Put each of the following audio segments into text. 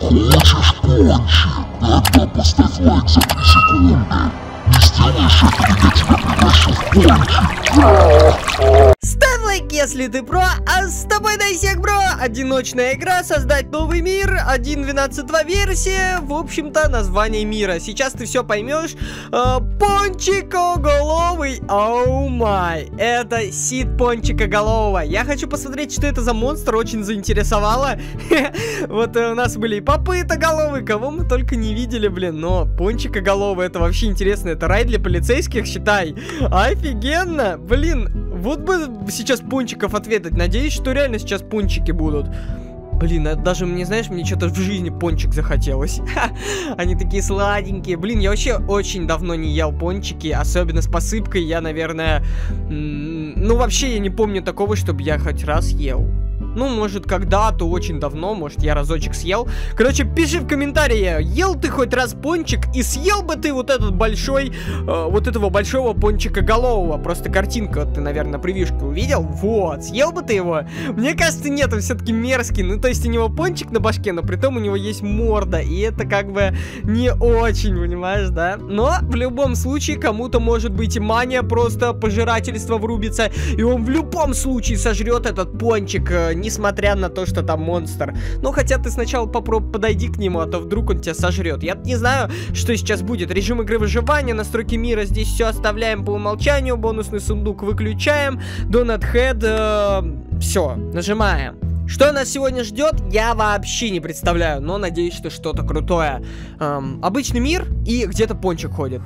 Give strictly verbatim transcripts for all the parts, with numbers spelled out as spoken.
Хочешь пончик? Тогда поставь лайк за три секунды. Не сделаешь этого, я тебя превращу в пончик. Ставь лайк, если ты про, а с тобой Дайсек Бро. Одиночная игра, создать новый мир, один точка двенадцать точка два версия, в общем-то, название мира. Сейчас ты все поймешь. Пончикоголовый, оу май. Это Сид Пончикоголового. Я хочу посмотреть, что это за монстр, очень заинтересовало. Вот у нас были и Попытоголовый, кого мы только не видели, блин. Но Пончикоголовый, это вообще интересно. Это рай для полицейских, считай. Офигенно, блин. Вот бы сейчас пончиков ответить. Надеюсь, что реально сейчас пончики будут. Блин, это даже, мне, знаешь, мне что-то в жизни пончик захотелось. Они такие сладенькие. Блин, я вообще очень давно не ел пончики. Особенно с посыпкой. Я, наверное... Ну, вообще, я не помню такого, чтобы я хоть раз ел. Ну, может, когда-то, очень давно, может, я разочек съел. Короче, пиши в комментарии, ел ты хоть раз пончик, и съел бы ты вот этот большой, э, вот этого большого пончикоголового. Просто картинка, ты, наверное, превьюшку увидел. Вот, съел бы ты его? Мне кажется, нет, он все-таки мерзкий. Ну, то есть у него пончик на башке, но при том у него есть морда. И это как бы не очень, понимаешь, да? Но в любом случае, кому-то может быть и мания, просто пожирательство врубится. И он в любом случае сожрет этот пончик, несмотря на то, что там монстр. Ну, хотя ты сначала попробуй подойди к нему, а то вдруг он тебя сожрет. Я не знаю, что сейчас будет. Режим игры выживания, настройки мира, здесь все оставляем по умолчанию. Бонусный сундук выключаем. Donut Head, э, все, нажимаем. Что нас сегодня ждет, я вообще не представляю, но надеюсь, что что-то крутое. Эм, обычный мир и где-то пончик ходит.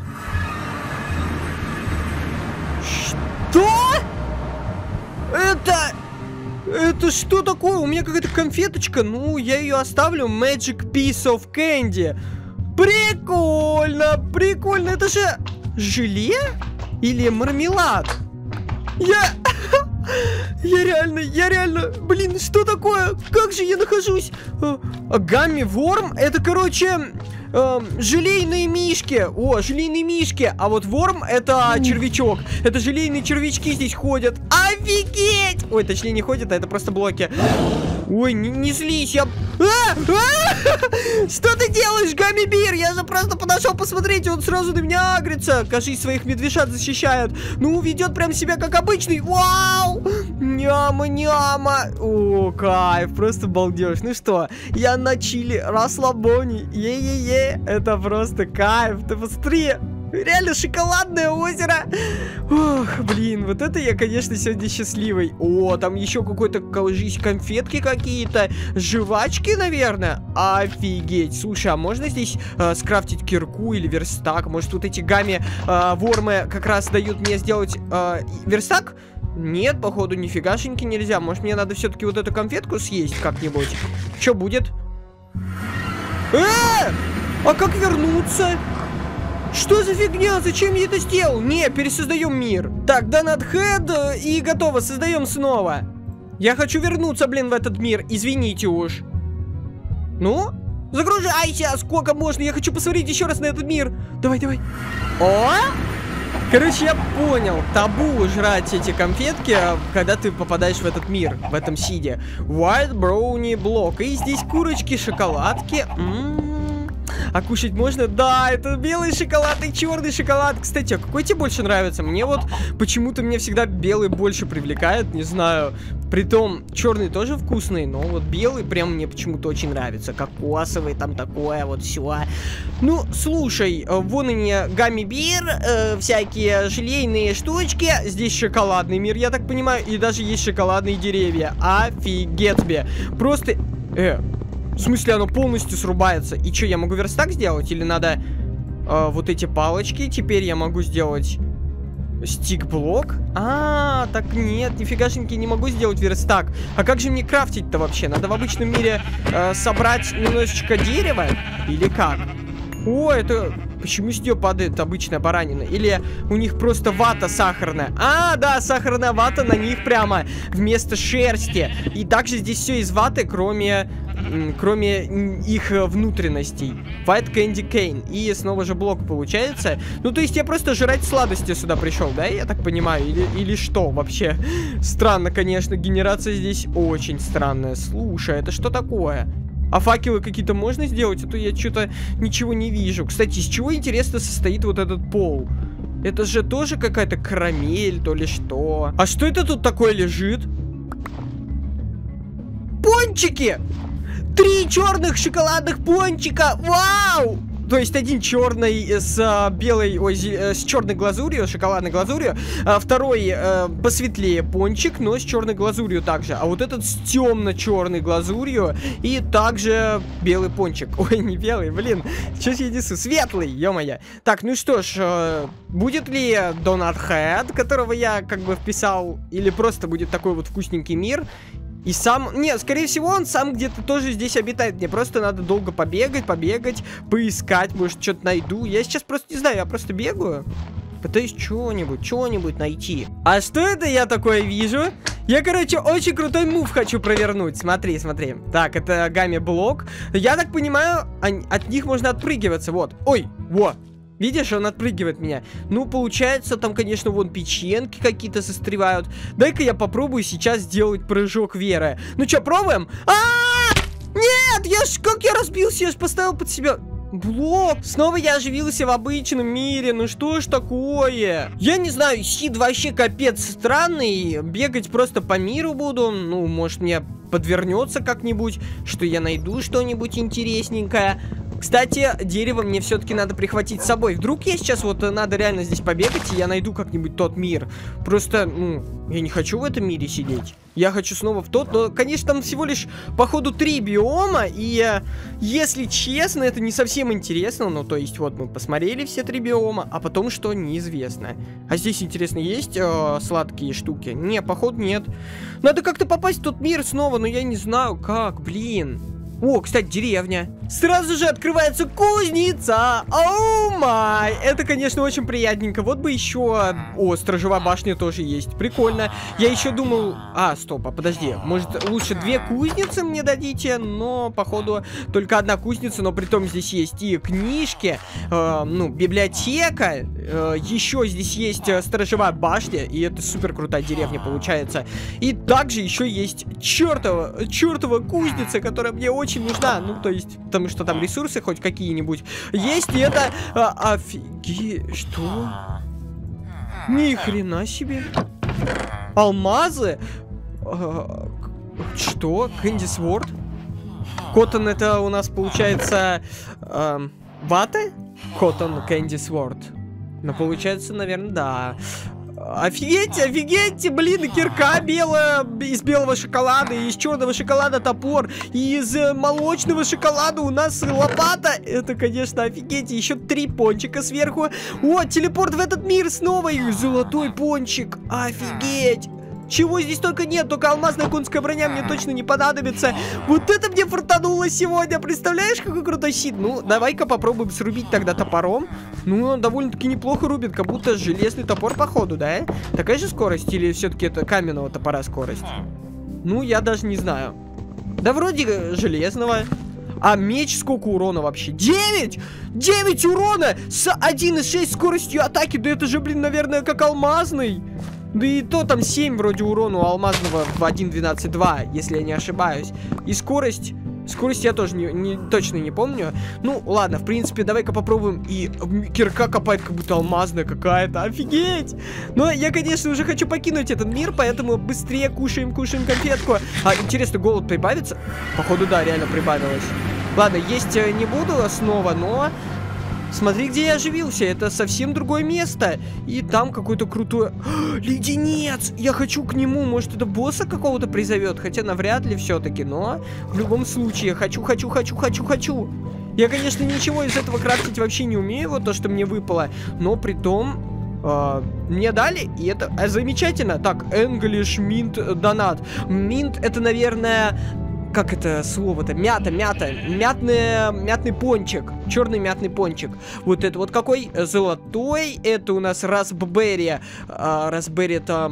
Что? Это... Это что такое? У меня какая-то конфеточка. Ну, я ее оставлю. Magic Piece of Candy. Прикольно, прикольно. Это же желе или мармелад? Я... Я реально, я реально... Блин, что такое? Как же я нахожусь? Гамми Ворм? Это, короче... Эм, желейные мишки. О, желейные мишки. А вот ворм это червячок. Это желейные червячки здесь ходят. Офигеть! Ой, точнее не ходят, а это просто блоки. Ой, не, не злись, я... А! А! Что ты делаешь, Гамми Бир? Я же просто подошел посмотреть, и он сразу на меня агрится. Кажись, своих медвежат защищает. Ну, ведет прям себя как обычный. Вау! Няма-няма. О, кайф, просто балдеж. Ну что, я на чили, расслабоне. Е-е-е. Это просто кайф. Ты посмотри. Реально шоколадное озеро. Ох, блин, вот это я, конечно, сегодня счастливый. О, там еще какой-то, кажись, конфетки какие-то. Жвачки, наверное. Офигеть. Слушай, а можно здесь э, скрафтить кирку или верстак? Может, вот эти гамми э, вормы как раз дают мне сделать э, верстак? Нет, походу, нифигашеньки нельзя. Может, мне надо все-таки вот эту конфетку съесть как-нибудь? Что будет? Э! А как вернуться? Что за фигня? Зачем я это сделал? Не, пересоздаем мир. Так, Donut Head и готово, создаем снова. Я хочу вернуться, блин, в этот мир. Извините уж. Ну, загружайся, сколько можно. Я хочу посмотреть еще раз на этот мир. Давай, давай. О! Короче, я понял. Табу жрать эти конфетки, когда ты попадаешь в этот мир, в этом сиде. White Brownie блок. И здесь курочки, шоколадки. М-м-м. А кушать можно? Да, это белый шоколад и черный шоколад. Кстати, а какой тебе больше нравится? Мне вот почему-то меня всегда белый больше привлекает, не знаю. Притом, черный тоже вкусный, но вот белый прям мне почему-то очень нравится. Кокосовый, там такое вот все. Ну, слушай, вон они, Гамми Бир, э, всякие желейные штучки. Здесь шоколадный мир, я так понимаю, и даже есть шоколадные деревья. Офигеть тебе. Просто... Э, в смысле, оно полностью срубается. И что, я могу верстак сделать? Или надо э, вот эти палочки? Теперь я могу сделать стик-блок? А, так нет, нифигашеньки, не могу сделать верстак. А как же мне крафтить-то вообще? Надо в обычном мире э, собрать немножечко дерева? Или как? О, это... Почему с нее падает обычная баранина? Или у них просто вата сахарная? А, да, сахарная вата на них прямо вместо шерсти. И также здесь все из ваты, кроме, кроме их внутренностей. White Candy Cane. И снова же блок получается. Ну, то есть я просто жрать сладости сюда пришел, да? Я так понимаю. Или, или что вообще? Странно, конечно. Генерация здесь очень странная. Слушай, это что такое? А факелы какие-то можно сделать? А то я что-то ничего не вижу. Кстати, из чего, интересно, состоит вот этот пол? Это же тоже какая-то карамель, то ли что. А что это тут такое лежит? Пончики! Три черных шоколадных пончика! Вау! То есть один черный с а, белой, ой, с черной глазурью, шоколадной глазурью, а второй а, посветлее пончик, но с черной глазурью также. А вот этот с темно-черной глазурью и также белый пончик. Ой, не белый, блин, что я несу? Светлый, ё-моё. Так, ну что ж, а, будет ли Donut Head, которого я как бы вписал, или просто будет такой вот вкусненький мир? И сам... Не, скорее всего, он сам где-то тоже здесь обитает. Мне просто надо долго побегать, побегать, поискать, может, что-то найду. Я сейчас просто не знаю, я просто бегаю. Пытаюсь что-нибудь, что-нибудь найти. А что это я такое вижу? Я, короче, очень крутой мув хочу провернуть. Смотри, смотри. Так, это гамми-блок. Я так понимаю, от них можно отпрыгиваться. Вот. Ой, вот. Видишь, он отпрыгивает меня. Ну, получается, там, конечно, вон печеньки какие-то застревают. Дай-ка я попробую сейчас сделать прыжок веры. Ну что, пробуем? А-а-а! Нет, я ж, как я разбился, я ж поставил под себя блок. Снова я оживился в обычном мире. Ну что ж такое? Я не знаю, Сид вообще капец странный. Бегать просто по миру буду. Ну, может, мне подвернется как-нибудь, что я найду что-нибудь интересненькое. Кстати, дерево мне все-таки надо прихватить с собой. Вдруг я сейчас вот надо реально здесь побегать, и я найду как-нибудь тот мир. Просто, ну, я не хочу в этом мире сидеть. Я хочу снова в тот, но, конечно, там всего лишь, походу, три биома, и, если честно, это не совсем интересно. Ну, то есть, вот мы посмотрели все три биома, а потом что, неизвестно. А здесь, интересно, есть э, сладкие штуки? Не, походу, нет. Надо как-то попасть в тот мир снова, но я не знаю как, блин. О, кстати, деревня. Сразу же открывается кузница. Оу май. Это, конечно, очень приятненько. Вот бы еще... О, сторожевая башня тоже есть. Прикольно. Я еще думал... А, стоп, а подожди. Может, лучше две кузницы мне дадите? Но, походу, только одна кузница. Но при том здесь есть и книжки, э, ну, библиотека. Э, еще здесь есть сторожевая башня. И это супер крутая деревня получается. И также еще есть чертова, чертова кузница, которая мне очень нужна. Ну, то есть... Потому что там ресурсы хоть какие-нибудь есть, и это... А, офиге... Что? Ни хрена себе. Алмазы? А, что? Кэнди Сворд? Коттон это у нас получается... А, вата? Коттон Кэнди Сворд. Ну, получается, наверное, да. Офигеть, офигеть, блин, кирка белая, из белого шоколада, из черного шоколада топор, и из молочного шоколада у нас лопата. Это, конечно, офигеть, еще три пончика сверху. О, телепорт в этот мир снова, и золотой пончик, офигеть. Чего здесь только нет, только алмазная конская броня мне точно не понадобится. Вот это мне фартануло сегодня, представляешь, какой крутой щит. Ну, давай-ка попробуем срубить тогда топором. Ну, он довольно-таки неплохо рубит, как будто железный топор, походу, да? Такая же скорость или все-таки это каменного топора скорость? Ну, я даже не знаю. Да вроде железного. А меч сколько урона вообще? девять! девять урона с один и шесть скоростью атаки. Да это же, блин, наверное, как алмазный. Да и то там семь вроде урона у алмазного в один двенадцать два, если я не ошибаюсь. И скорость... Скорость я тоже не, не, точно не помню. Ну, ладно, в принципе, давай-ка попробуем. И кирка копает, как будто алмазная какая-то. Офигеть! Но я, конечно, уже хочу покинуть этот мир, поэтому быстрее кушаем, кушаем конфетку. А, интересно, голод прибавится? Походу, да, реально прибавилось. Ладно, есть не буду снова, но... Смотри, где я оживился, это совсем другое место. И там какой-то крутой... Леденец! Я хочу к нему, может, это босса какого-то призовет. Хотя навряд ли все-таки, но в любом случае, хочу, хочу, хочу, хочу, хочу. Я, конечно, ничего из этого крафтить вообще не умею, вот то, что мне выпало. Но при том... Uh, мне дали, и это uh, замечательно. Так, English Mint Donut. Mint это, наверное... Как это слово-то? Мята, мята. Мятный, мятный пончик. Черный мятный пончик. Вот это вот какой? Золотой. Это у нас raspberry. А, raspberry это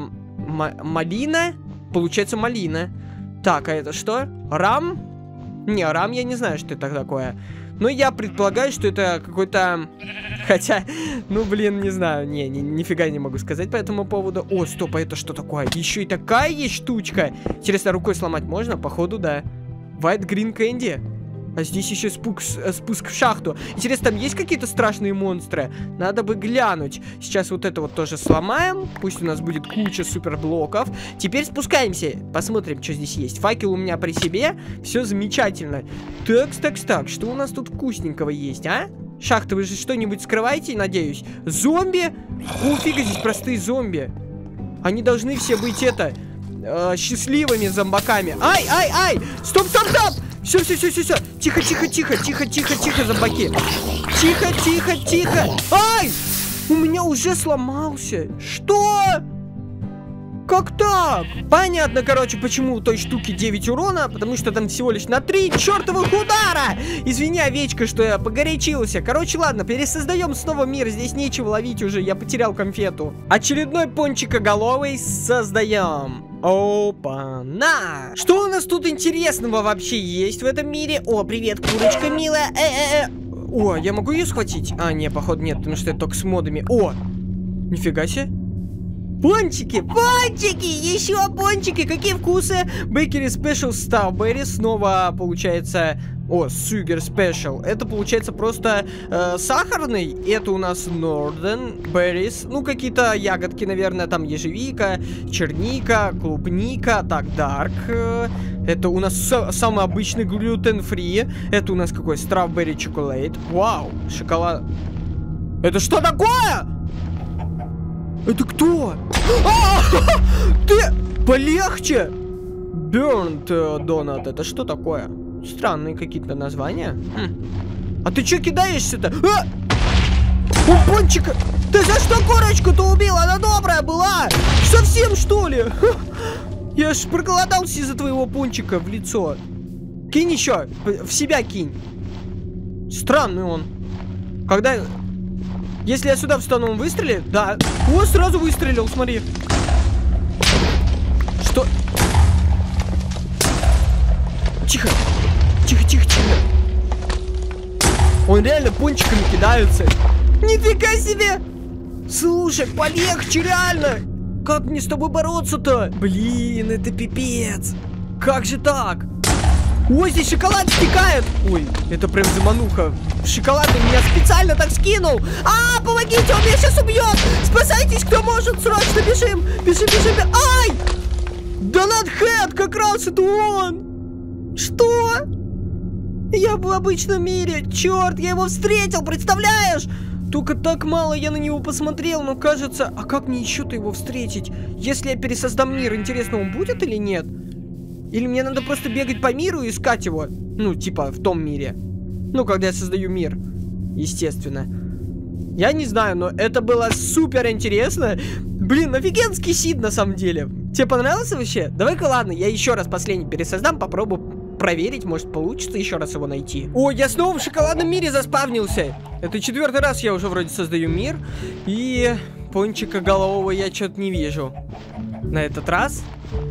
малина. Получается малина. Так, а это что? Рам? Не, рам я не знаю, что это такое. Но я предполагаю, что это какой-то... Хотя, ну, блин, не знаю. Не, ни, нифига не могу сказать по этому поводу. О, стоп, а это что такое? Еще и такая есть штучка. Интересно, рукой сломать можно? Походу, да. White Green Candy. А здесь еще спуск, спуск в шахту. Интересно, там есть какие-то страшные монстры? Надо бы глянуть. Сейчас вот это вот тоже сломаем. Пусть у нас будет куча суперблоков. Теперь спускаемся. Посмотрим, что здесь есть. Факел у меня при себе. Все замечательно. Так, так, так. Что у нас тут вкусненького есть, а? Шахта, вы же что-нибудь скрываете, надеюсь? Зомби? О, фига, здесь простые зомби. Они должны все быть, это, э, счастливыми зомбаками. Ай, ай, ай! Стоп, стоп, стоп! Все, все, все, все, все. Тихо, тихо, тихо, тихо, тихо, тихо, зомбаки. Тихо, тихо, тихо. Ай! У меня уже сломался. Что? Как так? Понятно, короче, почему у той штуки девять урона. Потому что там всего лишь на три чертовых удара. Извини, овечка, что я погорячился. Короче, ладно, пересоздаем снова мир. Здесь нечего ловить уже, я потерял конфету. Очередной пончикоголовый создаем. Опа-на! Что у нас тут интересного вообще есть в этом мире? О, привет, курочка милая. Э-э-э. О, я могу ее схватить? А, не, походу нет, потому что это только с модами. О, нифига себе. Пончики, пончики, еще пончики, какие вкусы? Bakery Special Strawberry, снова получается, о, Sugar Special, это получается просто э, сахарный, это у нас Northern Berries, ну какие-то ягодки, наверное, там ежевика, черника, клубника, так, Dark, это у нас самый обычный gluten-free, это у нас какой, Strawberry Chocolate, вау, шоколад, это что такое? Это кто? А! Ты полегче! Burnt Donut. Это что такое? Странные какие-то названия. Хм. А ты что кидаешься-то? А! У пончика! Ты за что курочку-то убил? Она добрая была! Совсем что ли? Я ж проголодался из-за твоего пончика в лицо. Кинь еще. В себя кинь. Странный он. Когда... Если я сюда встану, он выстрелит? Да. О, сразу выстрелил, смотри. Что? Тихо. Тихо, тихо, тихо. Он реально пончиками кидается. Нифига себе. Слушай, полегче, реально. Как мне с тобой бороться-то? Блин, это пипец. Как же так? Ой, здесь шоколад стекает. Ой, это прям замануха. Шоколад меня специально так скинул. А, помогите, он меня сейчас убьет. Спасайтесь, кто может, срочно бежим. Бежим, бежим, бежим. Ай! Donut Head, как раз это он. Что? Я в обычном мире. Черт, я его встретил, представляешь? Только так мало я на него посмотрел, но кажется... А как мне еще-то его встретить? Если я пересоздам мир, интересно, он будет или нет? Или мне надо просто бегать по миру и искать его? Ну, типа, в том мире. Ну, когда я создаю мир. Естественно. Я не знаю, но это было супер интересно. Блин, офигенский сид на самом деле. Тебе понравился вообще? Давай-ка, ладно, я еще раз последний пересоздам, попробую проверить, может получится еще раз его найти. О, я снова в шоколадном мире заспавнился. Это четвертый раз я уже вроде создаю мир. И пончика голового я что-то не вижу. На этот раз...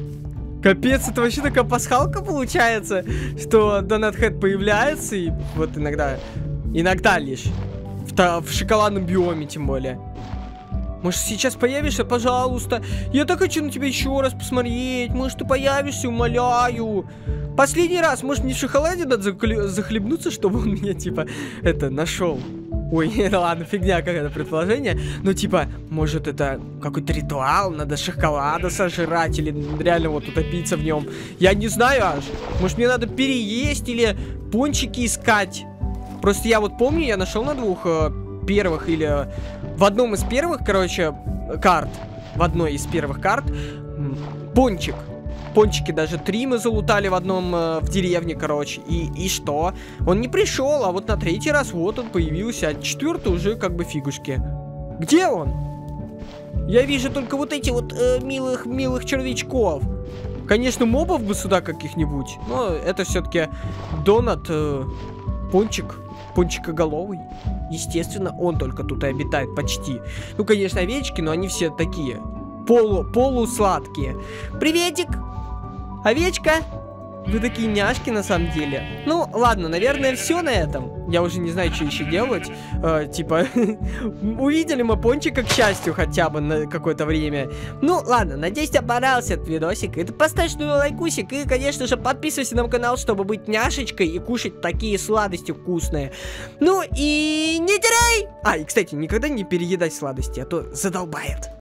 Капец, это вообще такая пасхалка получается, что Donut Head появляется, и вот иногда, иногда лишь, в, в шоколадном биоме тем более. Может, сейчас появишься, пожалуйста? Я так хочу на тебя еще раз посмотреть. Может, ты появишься, умоляю. Последний раз, может, мне в шоколаде надо захлебнуться, чтобы он меня, типа, это, нашел. Ой, это ладно, фигня какая-то предположение. Но типа, может это какой-то ритуал, надо шоколада сожрать или реально вот утопиться в нем. Я не знаю аж. Может мне надо переесть или пончики искать. Просто я вот помню, я нашел на двух э, первых или в одном из первых, короче, карт. В одной из первых карт пончик. Пончики даже три мы залутали в одном, э, в деревне, короче. И, и что? Он не пришел, а вот на третий раз вот он появился, а четвертый уже как бы фигушки. Где он? Я вижу только вот эти вот э, милых, милых червячков. Конечно, мобов бы сюда каких-нибудь, но это все-таки Донат, э, пончик, пончикоголовый. Естественно, он только тут и обитает почти. Ну, конечно, овечки, но они все такие полу, полусладкие. Приветик! Овечка, вы такие няшки на самом деле. Ну, ладно, наверное, все на этом. Я уже не знаю, что еще делать. Э, типа, увидели мы пончика, к счастью, хотя бы на какое-то время. Ну, ладно, надеюсь, тебе понравился этот видосик. И ты поставь ну лайкусик. И, конечно же, подписывайся на канал, чтобы быть няшечкой и кушать такие сладости вкусные. Ну, и не теряй! А, и, кстати, никогда не переедай сладости, а то задолбает.